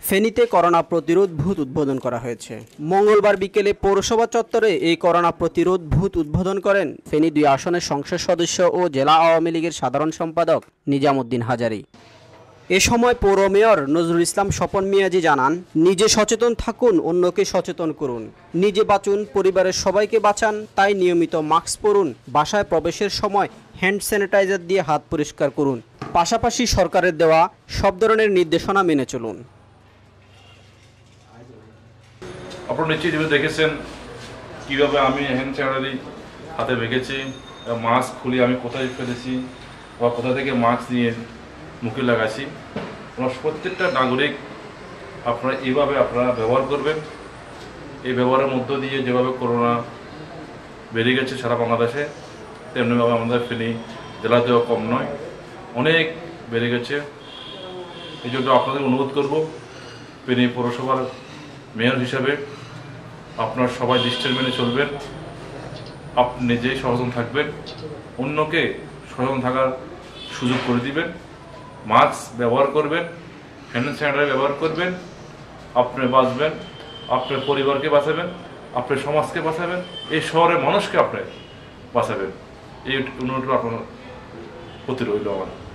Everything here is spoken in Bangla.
ফেনীতে করোনা প্রতিরোধ বুথ উদ্বোধন করা হয়েছে। মঙ্গলবার বিকেলে পৌরসভা চত্বরে এই করোনা প্রতিরোধ বুথ উদ্বোধন করেন ফেনী ২ আসনের সংসদ সদস্য ও জেলা আওয়ামী লীগের সাধারণ সম্পাদক নিজামুদ্দিন হাজারী। এ সময় পৌর মেয়র নজরুল ইসলাম স্বপন মিয়াজি জানান, নিজে সচেতন থাকুন, অন্যকে সচেতন করুন, নিজে বাঁচুন, পরিবারের সবাইকে বাঁচান। তাই নিয়মিত মাস্ক পরুন, বাসায় প্রবেশের সময় হ্যান্ড স্যানিটাইজার দিয়ে হাত পরিষ্কার করুন, পাশাপাশি সরকারের দেওয়া সব ধরনের নির্দেশনা মেনে চলুন। আপনারা নিশ্চয়ই দেখেছেন কীভাবে আমি হ্যান্ড স্যানিটাইজার হাতে রেখেছি, মাস্ক খুলে আমি কোথায় ফেলেছি বা কোথা থেকে মাস্ক নিয়ে মুখে লাগাচ্ছি। প্রত্যেকটা নাগরিক আপনারা এইভাবে ব্যবহার করবেন। এই ব্যবহারের মধ্য দিয়ে যেভাবে করোনা বেড়ে গেছে সারা বাংলাদেশে, তেমনিভাবে আমাদের ফেনী জেলাতেও কম নয়, অনেক বেড়ে গেছে। এই জন্য আপনাদের অনুরোধ করব, ফেনী পৌরসভার মেয়র হিসাবে আপনারা সবাই ডিস্টেন্স মেনে চলবেন, আপনি নিজেই সচেতন থাকবেন, অন্যকে সচেতন থাকার সুযোগ করে দিবেন, মাস্ক ব্যবহার করবেন, হ্যান্ড স্যানিটাইজার ব্যবহার করবেন। আপনি বাঁচবেন, আপনার পরিবারকে বাঁচাবেন, আপনার সমাজকে বাঁচাবেন, এই শহরের মানুষকে আপনি বাঁচাবেন। এই অনুরোধটা আপনার প্রতি রইল আমার।